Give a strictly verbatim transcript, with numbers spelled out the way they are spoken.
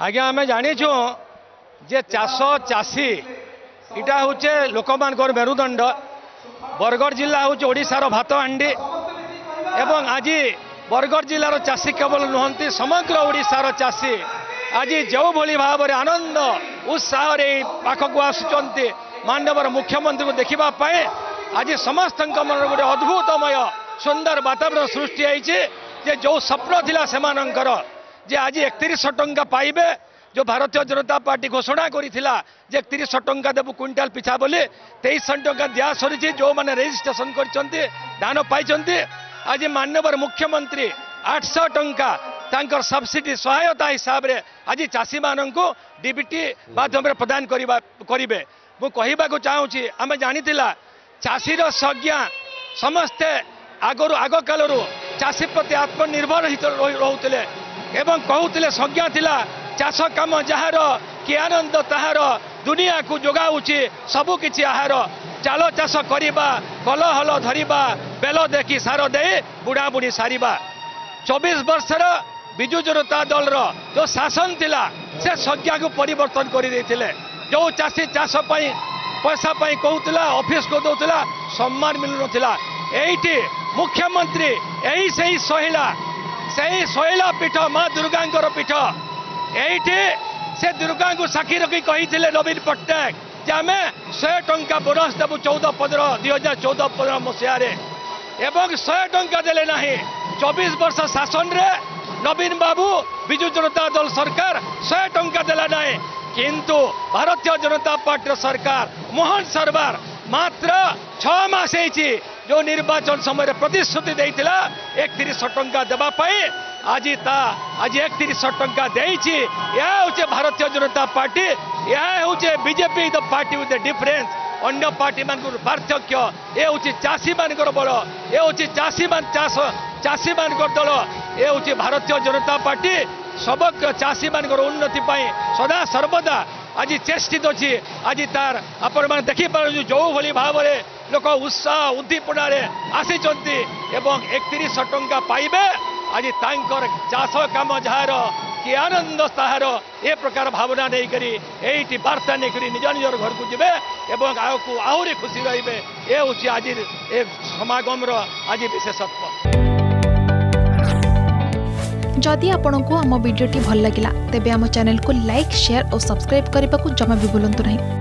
आज्ञा आम जाचु जे चाष चाषी इटा हूँ लोक मान मेरुदंड। बरगढ़ जिला हूँ ओडिशार भात हांडी एवं आज बरगढ़ जिलार चाषी केवल नुहति समग्र ओडिशार चाषी आज जो भली भाव में आनंद उत्साह पाखक आसुंच माननीय मुख्यमंत्री को देखापी आज समस्त मन गोटे अद्भुतमय सुंदर वातावरण सृष्टि होती जो स्वप्न थिला सेमानंकर जे आज एकतीस टंका पाइबे जो भारतीय जनता पार्टी घोषणा करिथिला जे एकतीस टंका देबु क्विंटाल पिछा बोली तेईस टंका दिया सरी जो मैंने रेजिस्ट्रेशन करछन्ती धान पाइछन्ती आज माननीय मुख्यमंत्री आठ सौ टंका तांकर सब्सिडी सहायता हिसाब रे आज चाषी माननकु डीबीटी माध्यम प्रदान करिबा करिवे मु कहिबाकु चाहूची आमे जानिथिला चाषीर संज्ञा समस्ते आगरु आग कालरु चाषी प्रति आत्मनिर्भर रोते एवं कहते संज्ञा थिला चाष काम जार कि आनंद ताहार दुनिया को जोगाऊँच सबु किछि आहार चाल चाष करिबा कल हल धरिबा बेल देखी सार दे बुढ़ा बुढ़ी सारिबा चौबीस वर्षर विजु जनता दल जो शासन थिला से संज्ञा को परिवर्तन कर देथिले जो चाषी चाष पैसा कहूला ऑफिस को दौला सम्मान मिलु नथिला एठी मुख्यमंत्री यही से ही सोहिला से ही सोहिला पीठ माँ दुर्गा पीठ एठी से दुर्गा को साक्षी रखी कही नवीन पट्टनायक जे आम शहे टंका बोनस देवु चौदह पंद्रह दुई हजार चौदह पंद्रह मसीह एवं शहे टंका देले नहीं चौबीस वर्ष शासन रे नवीन बाबू विजु जनता दल सरकार शहे टंका देला नहीं किंतु भारतीय जनता पार्टी सरकार मोहन सरकार मात्र छह मास जो निर्वाचन समय प्रतिश्रुति देइथिला एकतीस टंका देवाई आज ता आज एकतीस टंका देइछि यह हूँ भारतीय जनता पार्टी यह हूँ BJP the party with the difference अन्य पार्टी मान पार्थक्य ये हूँ चाषी मान बल ये हूँ चाषी मान चाष चाषी मान दल ये हूँ भारतीय जनता पार्टी समग्र चाषी मान उन्नति सदा सर्वदा आज चेष्टित अच्छी आज तार आपण मैंने देखिपार जो भली भाव में लोक उत्साह उद्दीपना आसीचंती एवं एकतीस टंका पाइबे आज तांकर चाष काम जार कि आनंद ताहार ए प्रकार भावना नहीं करी एठी वार्ता नहीं करी निज निजर घर को जीवे एवं आगू आहरी खुशी रहिबे ए हूँ आज ए समागम आज विशेषत्व। जदि आपंक आम भिडी भल लगा तेब आम चैनल को लाइक शेयर और सब्सक्राइब करने को जमा भी भूलु नहीं।